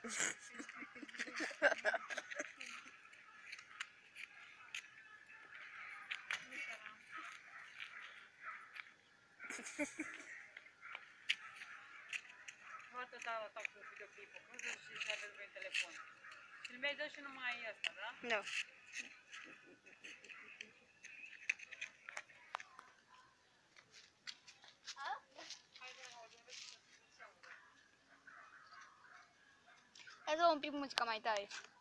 Toată ta cu videoclipul, cum să știi să aveți voi în telefon? Filmezi dă și numai asta, da? Da. Hai să un pic muzica mai tare.